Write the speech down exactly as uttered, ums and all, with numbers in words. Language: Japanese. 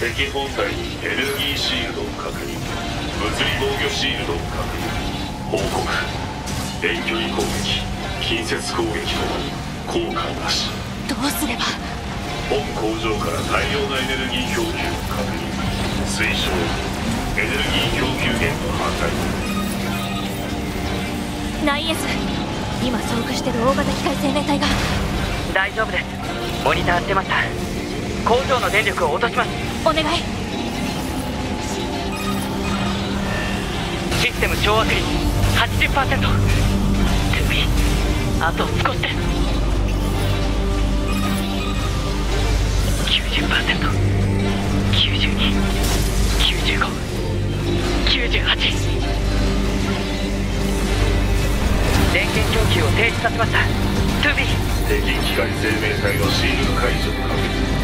敵本体にエネルギーシールドを確認。物理防御シールドを確認。報告。遠距離攻撃、近接攻撃とも効果なし。 どうすれば。 本工場から大量なエネルギー供給を確認。推奨。エネルギー供給源の破壊。 ナインエス、今遭遇してる大型機械生命体が。 大丈夫です。モニターしてました。工場の電力を落とします。 お願い。 システム掌握率 はちじゅっパーセント。 トゥービー、あと少しです。 きゅうじゅっパーセント、きゅうじゅうに、きゅうじゅうご、きゅうじゅうはち。電源供給を停止させました。 トゥービー。 敵機械生命体のシールド解除を確認。